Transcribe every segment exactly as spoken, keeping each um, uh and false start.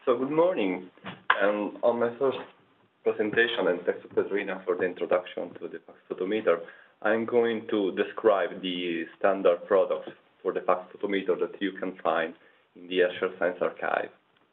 So good morning. And on my first presentation, and thanks to Katerina for the introduction to the PACS photometer, I'm going to describe the standard products for the PACS photometer that you can find in the Herschel Science Archive.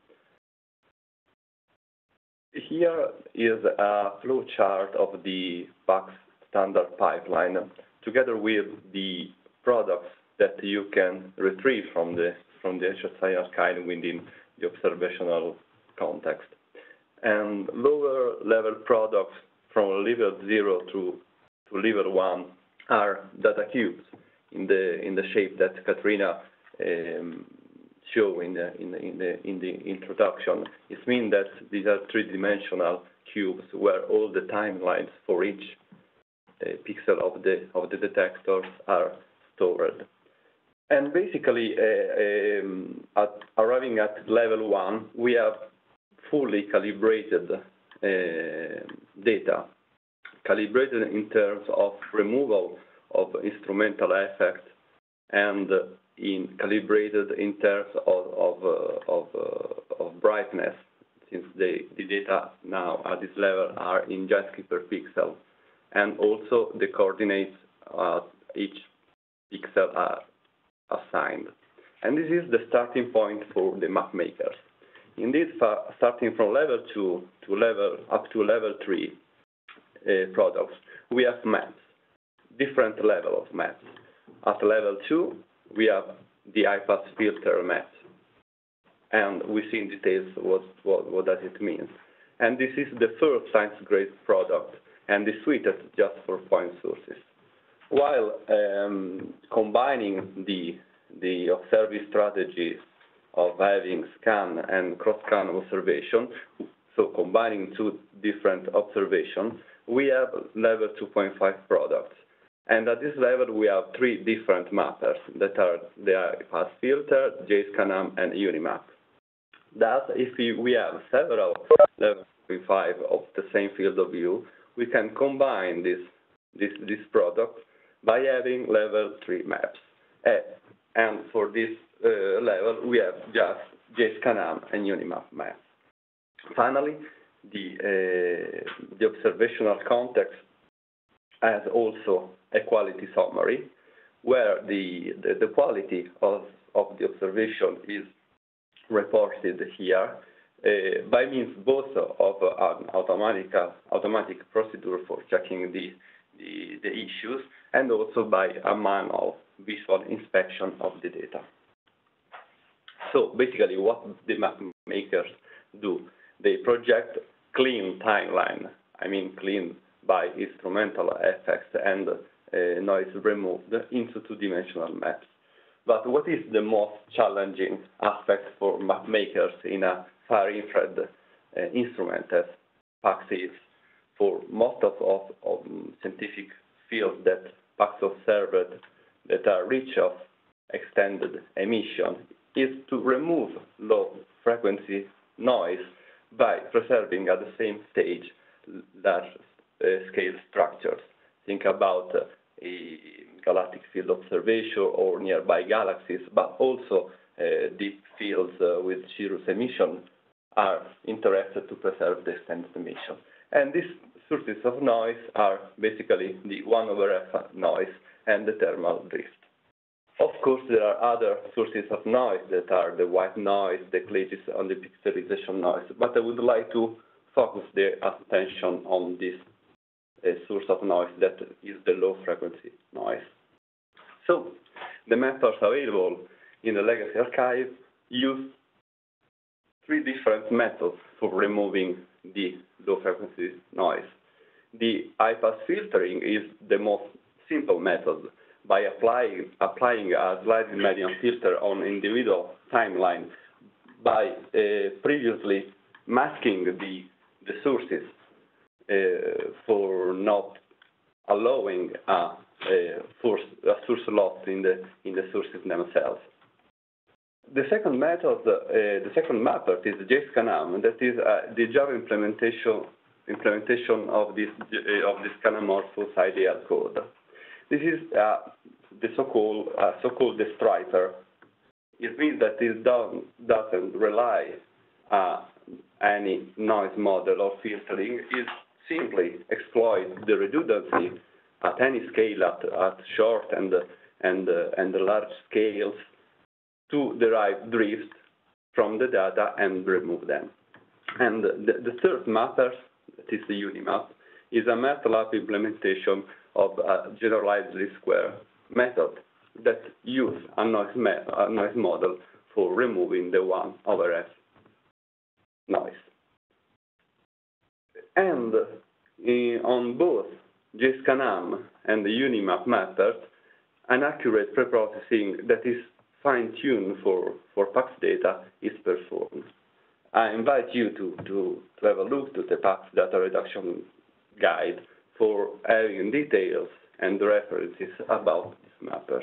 Here is a flow chart of the PACS standard pipeline, together with the products that you can retrieve from the from the Herschel Science Archive within the observational context. And lower level products from level zero to, to level one are data cubes in the in the shape that Katerina um, showed in the, in the in the in the introduction. It means that these are three-dimensional cubes where all the timelines for each uh, pixel of the of the detectors are stored. And basically, uh, um, at arriving at level one, we have fully calibrated uh, data, calibrated in terms of removal of instrumental effects, and uh, in calibrated in terms of of, uh, of, uh, of brightness, since the, the data now at this level are in Jscanam per pixel, and also the coordinates at each pixel are assigned. And this is the starting point for the map makers. Indeed, starting from level two to level up to level three uh, products, we have maps, different level of maps. At level two, we have the I PACS filter maps, and we see in details what, what, what does it mean. And this is the first science-grade product, and is suited just for point sources. While um, combining the, the observing strategies of having scan and cross-scan observation, so combining two different observations, we have level two point five products. And at this level, we have three different mappers that are the I PACS filter, Jscanam, and Unimap. Thus, if we, we have several level two point five of the same field of view, we can combine this, this, this product by having level three maps. Uh, and for this uh, level, we have just Jscanam and Unimap maps. Finally, the, uh, the observational context has also a quality summary, where the, the, the quality of, of the observation is reported here uh, by means both of an automatic, automatic procedure for checking the The, the issues, and also by a manual visual inspection of the data. So basically what the map makers do, they project clean timeline, I mean clean by instrumental effects and uh, noise removed, into two-dimensional maps. But what is the most challenging aspect for map makers in a far-infrared uh, instrument as PACS is? For most of, of, of scientific fields that PACS observed that are rich of extended emission is to remove low frequency noise by preserving at the same stage large uh, scale structures. Think about uh, a galactic field observation or nearby galaxies, but also uh, deep fields uh, with cirrus emission are interested to preserve the extended emission. And these sources of noise are basically the one over F noise and the thermal drift. Of course, there are other sources of noise that are the white noise, the glitches, and the pixelization noise, but I would like to focus the attention on this uh, source of noise that is the low frequency noise. So, the methods available in the Legacy Archive use three different methods for removing the low frequency noise. The I PACS filtering is the most simple method by applying, applying a sliding median filter on individual timeline by uh, previously masking the, the sources uh, for not allowing a, a, source, a source loss in the, in the sources themselves. The second method, uh, the second mapper is Jscanam, that is uh, the Java implementation implementation of this uh, of this Scanamorphous I D L code. This is uh, the so-called uh, so-called destriper. It means that it don't, doesn't rely uh, any noise model or filtering is simply exploit the redundancy at any scale, at, at short and, and, uh, and large scales, to derive drift from the data and remove them. And the, the third mapper, that is the Unimap, is a MATLAB implementation of a generalized least square method that uses a noise, a noise model for removing the one over F noise. And in, on both Jscanam and the Unimap mappers, an accurate preprocessing that is fine-tuned for, for PACS data is performed. I invite you to, to, to have a look to the PACS data reduction guide for having details and references about these mappers.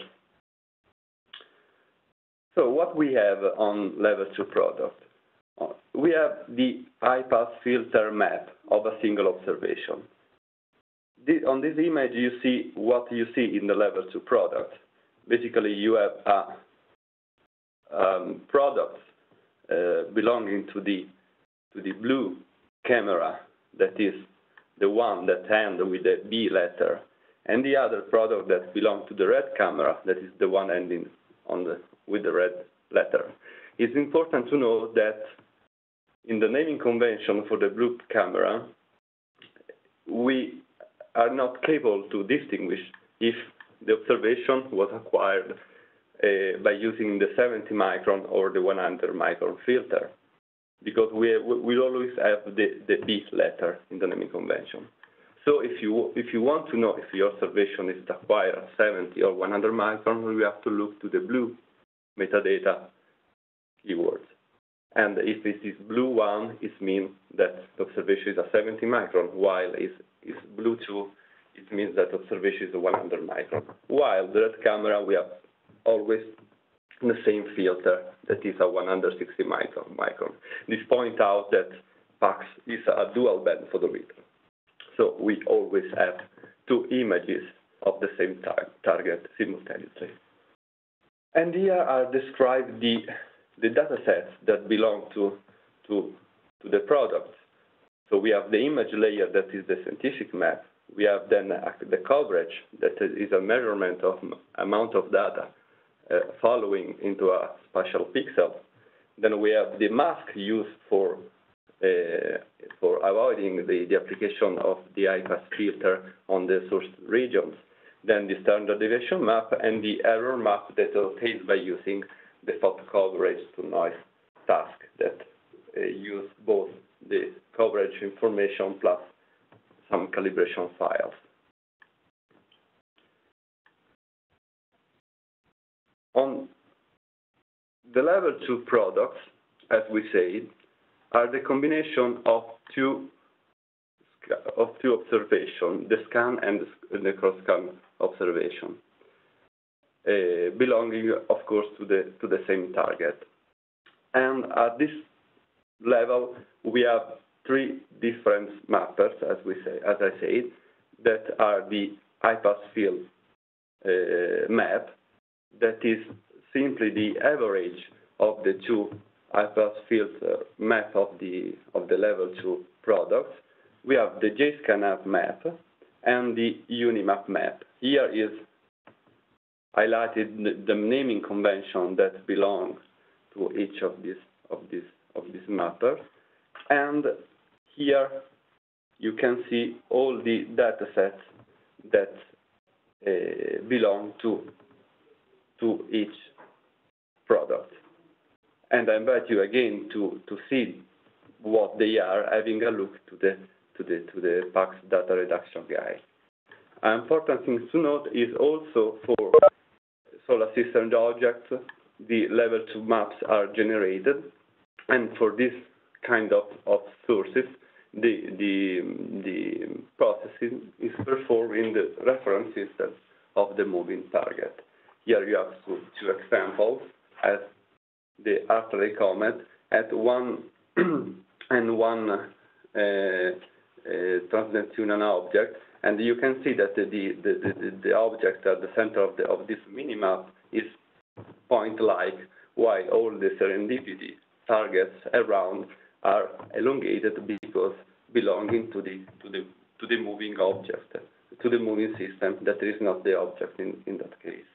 So what we have on level two product? We have the high-pass filter map of a single observation. The, on this image, you see what you see in the level two product. Basically, you have a um, product uh, belonging to the to the blue camera, that is the one that ends with the B letter, and the other product that belongs to the red camera, that is the one ending on the with the red letter. It's important to know that in the naming convention for the blue camera, we are not capable to distinguish if the observation was acquired uh, by using the seventy micron or the one hundred micron filter, because we we always have the, the B letter in the naming convention. So if you if you want to know if your observation is acquired at seventy or one hundred micron, we have to look to the blue metadata keywords. And if it is blue one, it means that the observation is a seventy micron, while if it's blue two, it means that observation is a one hundred micron. While the red camera, we have always the same filter, that is a one hundred sixty micron. This point out that PACS is a dual band photometer. So we always have two images of the same tar target simultaneously. And here are described the the data sets that belong to, to, to the product. So we have the image layer, that is the scientific map. We have then the coverage, that is a measurement of amount of data uh, following into a spatial pixel. Then we have the mask used for, uh, for avoiding the, the application of the high-pass filter on the source regions. Then the standard deviation map and the error map that is obtained by using the photo coverage to noise task that uh, use both the coverage information plus some calibration files. On the level two products, as we said, are the combination of two of two observations, the scan and the cross-scan observation, uh, belonging, of course, to the to the same target. And at this level, we have three different mappers, as we say, as I said, that are the high-pass field uh, map, that is simply the average of the two high-pass field uh, map of the of the level two products. We have the Jscanam map and the Unimap map. Here is highlighted the, the naming convention that belongs to each of these of these of these mappers, and here you can see all the data sets that uh, belong to to each product. And I invite you again to to see what they are, having a look to the to the to the PACS data reduction guide. An important thing to note is also for solar system objects, the level two maps are generated, and for this kind of, of sources, the the the processing is performed in the reference system of the moving target. Here you have two, two examples as the artery comet at one and one uh, uh, transneptunian object, and you can see that the the, the, the object at the center of the of this minimap is point-like, while all the serendipity targets around are elongated because belonging to the to the to the moving object, to the moving system that is not the object in, in that case.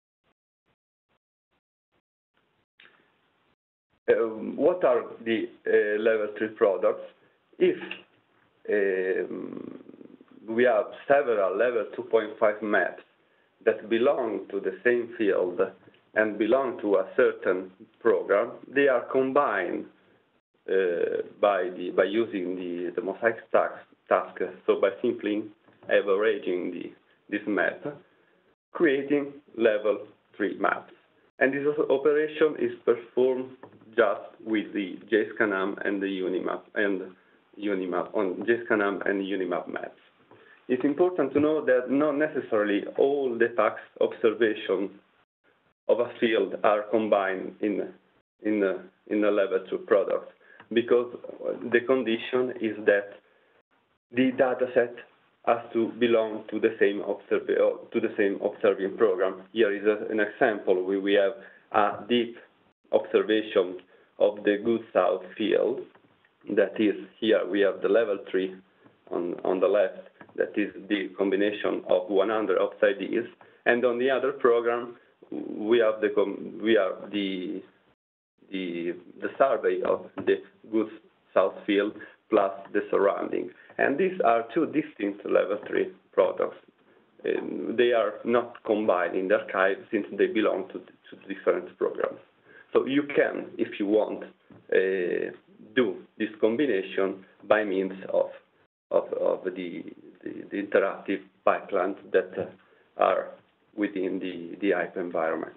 Um, what are the uh, level three products? If um, we have several level two point five maps that belong to the same field and belong to a certain program, they are combined uh, by the by using the the mosaic task, task. So by simply averaging the this map, creating level three maps. And this operation is performed just with the Jscanam and the Unimap and Unimap on Jscanam and Unimap maps. It's important to know that not necessarily all the PACS observations of a field are combined in in a, in a level two product, because the condition is that the dataset has to belong to the same observ to the same observing program. Here is a, an example where we have a deep observation of the good south field. That is, here we have the level three on on the left. That is the combination of one hundred obsidees, and on the other program we have the we have the the the survey of the good south field plus the surrounding. And these are two distinct level three products. Um, they are not combined in the archive since they belong to, to different programs. So you can, if you want, uh, do this combination by means of of, of the, the, the interactive pipelines that uh, are within the, the I P environment.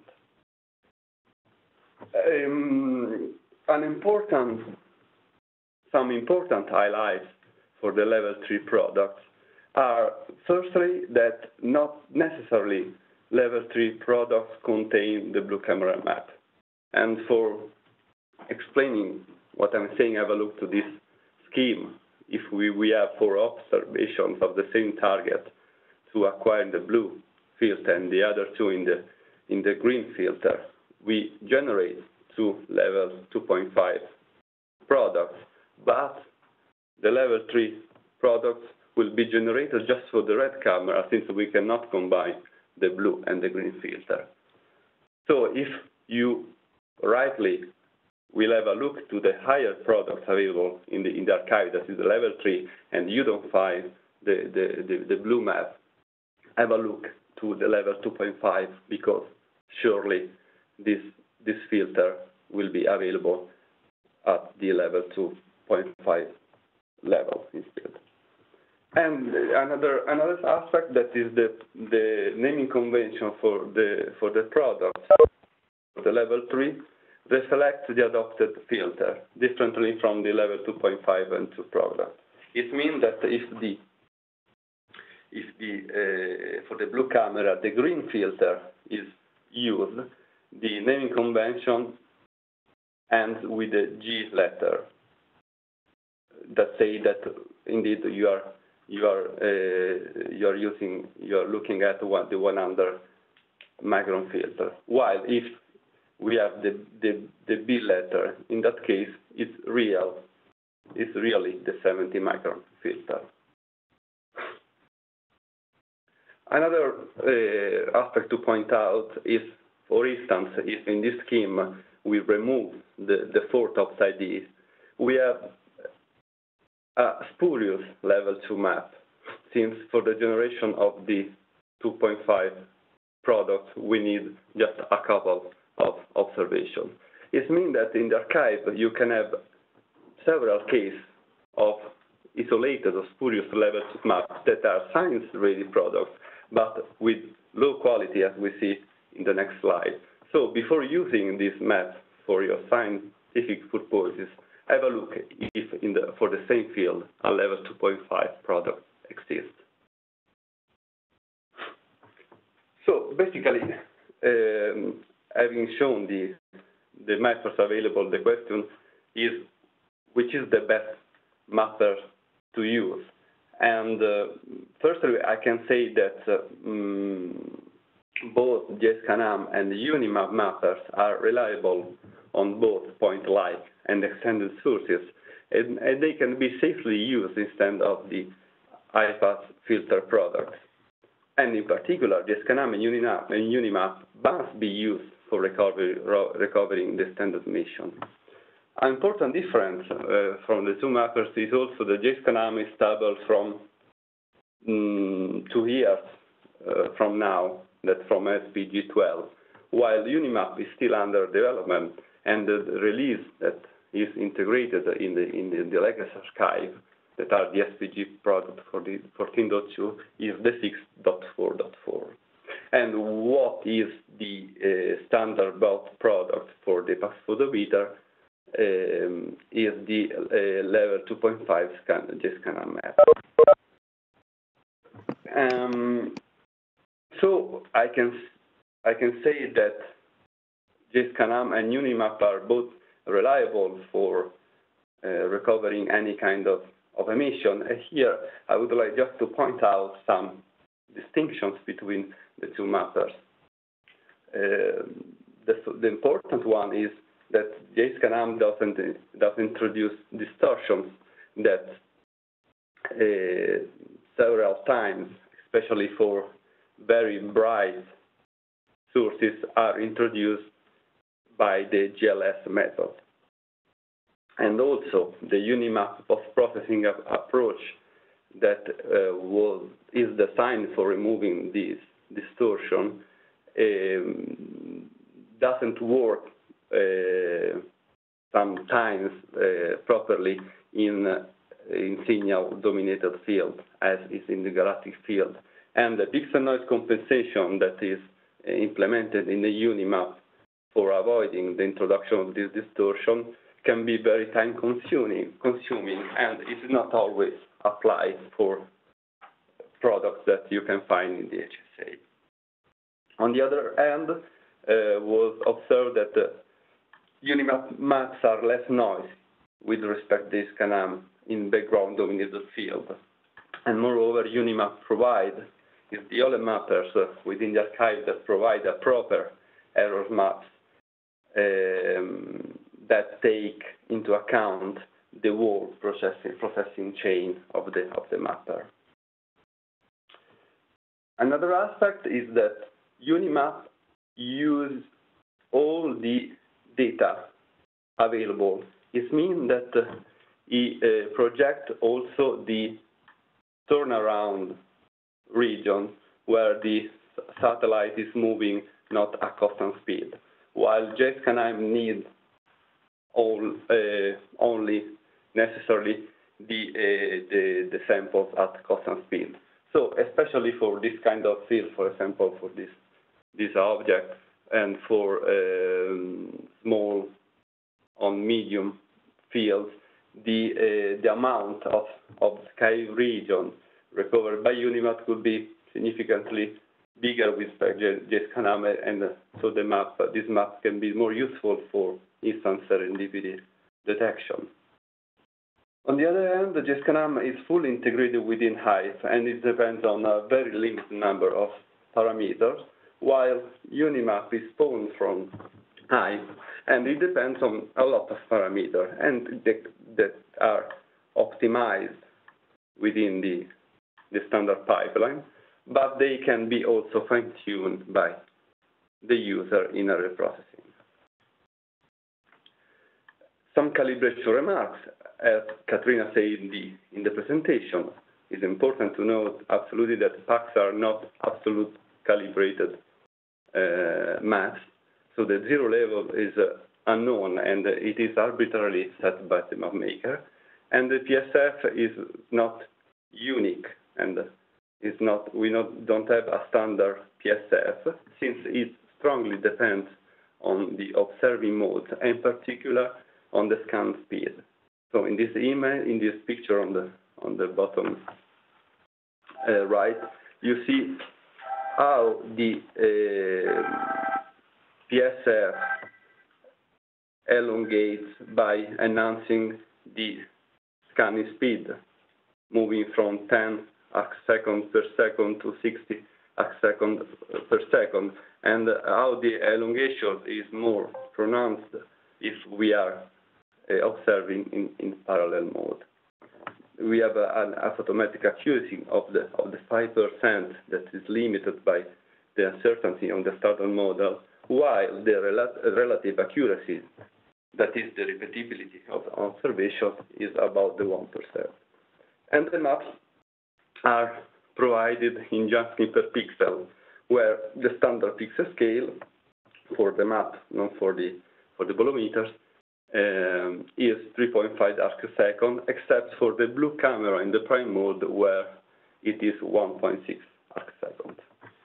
Um, an important, some important highlights for the level three products are, firstly, that not necessarily level three products contain the blue camera map. And for explaining what I'm saying, have a look to this scheme. If we, we have four observations of the same target to acquire the blue filter and the other two in the, in the green filter, we generate two level two point five products, but the level three products will be generated just for the red camera, since we cannot combine the blue and the green filter. So if you rightly will have a look to the higher products available in the, in the archive, that is the level three, and you don't find the, the, the, the blue map, have a look to the level two point five, because surely this, this filter will be available at the level two point five level instead. And another another aspect, that is the the naming convention for the for the product. The level three reflects the adopted filter differently from the level two point five and two product. It means that if the if the uh, for the blue camera the green filter is used, the naming convention ends with the G letter that say that indeed you are you are uh, you are using you are looking at one, the one hundred micron filter. While if we have the, the the B letter, in that case it's real, it's really the seventy micron filter. Another uh, aspect to point out is, for instance, if in this scheme we remove the, the fourth obsidee, we have a spurious level two map, since for the generation of the two point five product we need just a couple of observations. It means that in the archive you can have several cases of isolated or spurious level two maps that are science-ready products, but with low quality, as we see in the next slide. So before using this map for your scientific purposes, have a look if in the, for the same field a level two point five product exists. So basically, um, having shown the, the mappers available, the question is which is the best mapper to use. And uh, firstly, I can say that uh, um, both Jscanam and Unimap mappers are reliable on both point light and extended sources, and, and they can be safely used instead of the I PACS filter products. And in particular, the Jscanam and Unimap, and Unimap must be used for recovery, recovering the standard mission. An important difference uh, from the two mappers is also that Jscanam is stable from um, two years uh, from now, that from S P G twelve, while Unimap is still under development, and the release that is integrated in the, in the, the legacy archive, that are the S P G product for the fourteen point two, is the six point four point four. And what is the uh, standard bulk product for the PACS photometer um, is the uh, level two point five scan, Jscanam map. Um, so I can I can say that Jscanam and Unimap are both reliable for uh, recovering any kind of, of emission. And here I would like just to point out some distinctions between the two mappers. Uh, the, the important one is that Jscanam doesn't, doesn't introduce distortions that uh, several times, especially for very bright sources, are introduced by the G L S method. And also the Unimap post-processing approach that uh, was, is designed for removing this distortion um, doesn't work uh, sometimes uh, properly in, uh, in signal-dominated field, as is in the galactic field. And the pixel noise compensation that is implemented in the Unimap for avoiding the introduction of this distortion can be very time-consuming, consuming, and it's not always applied for products that you can find in the H S A. On the other hand, uh, was observed that the Unimap maps are less noisy with respect to Jscanam in background-dominated field. And moreover, Unimap provide is the only mappers uh, within the archive that provide a proper error maps um, that take into account the whole processing, processing chain of the, of the mapper. Another aspect is that Unimap uses all the data available. It means that uh, it uh, projects also the turnaround region where the satellite is moving not at constant speed, while Jscanam needs all, uh, only necessarily the, uh, the, the samples at constant speed. So especially for this kind of field, for example, for this, this object, and for um, small on medium fields, the, uh, the amount of, of sky region recovered by Unimap could be significantly bigger with Jscanam, and so the map, this map can be more useful for instant serendipity detection. On the other hand, the Jscanam is fully integrated within Hive, and it depends on a very limited number of parameters, while Unimap is spawned from Hive, and it depends on a lot of parameters, and they, that are optimized within the, the standard pipeline, but they can be also fine-tuned by the user in a reprocessing. Some calibration remarks, as Katrina said in the, in the presentation. It's important to note absolutely that PACS are not absolute calibrated uh, maps, so the zero level is uh, unknown, and it is arbitrarily set by the mapmaker, and the P S F is not unique, and is not, we not, don't have a standard P S F, since it strongly depends on the observing mode, in particular on the scan speed. So in this image, in this picture on the on the bottom uh, right, you see how the uh, P S F elongates by enhancing the scanning speed, moving from ten arc seconds per second to sixty arc seconds per second, and how the elongation is more pronounced if we are uh, observing in, in parallel mode. We have a, a photometric accuracy of the of the five percent that is limited by the uncertainty on the standard model, while the rel relative accuracy, that is the repeatability of observations, is about the one percent. And the maps are provided in Jscanam per pixel, where the standard pixel scale for the map, not for the for the bolometers, um, is three point five arcseconds, except for the blue camera in the prime mode, where it is one point six arcseconds.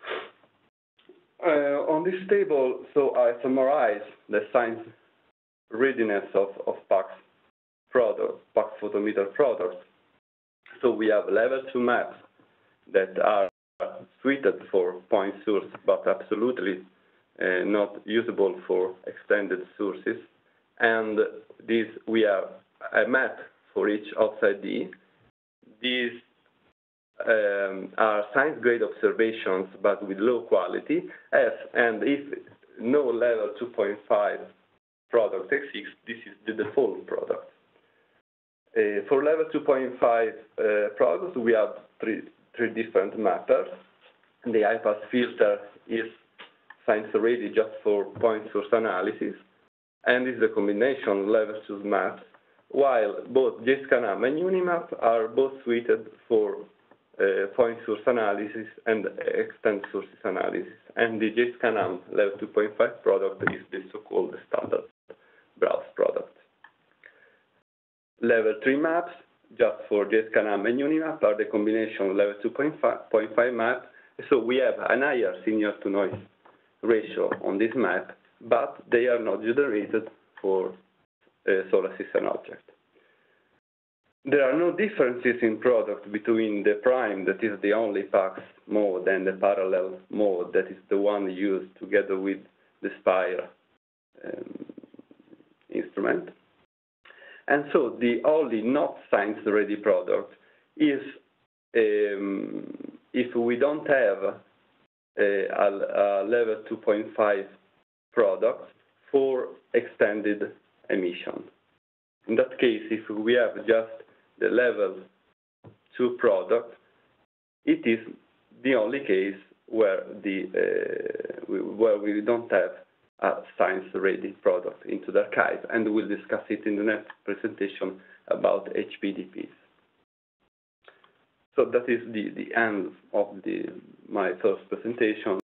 Uh, on this table, so I summarize the science readiness of, of PACS product, PACS photometer products. So we have level two maps that are suited for point source, but absolutely uh, not usable for extended sources. And this, we have a map for each offset D. These um, are science-grade observations, but with low quality. F, and if no level two point five product exists, this is the default product. Uh, for level two point five uh, products, we have three, three different mappers. The I-pass filter is science-ready just for point source analysis, and is the combination level two maps, while both Jscanam and Unimap are both suited for uh, point source analysis and extended sources analysis. And the Jscanam level two point five product is the so-called standard browse product. Level three maps, just for Jscanam and Unimap, are the combination level two point five map. So we have an higher signal to noise ratio on this map, but they are not generated for a solar system object. There are no differences in product between the prime, that is the only PACS mode, and the parallel mode, that is the one used together with the Spire um, instrument. And so the only not science-ready product is um, if we don't have a, a, a level two point five product for extended emission. In that case, if we have just the level two product, it is the only case where the uh, where we don't have a science-ready product into the archive, and we'll discuss it in the next presentation about H P D Ps. So that is the, the end of the, my first presentation.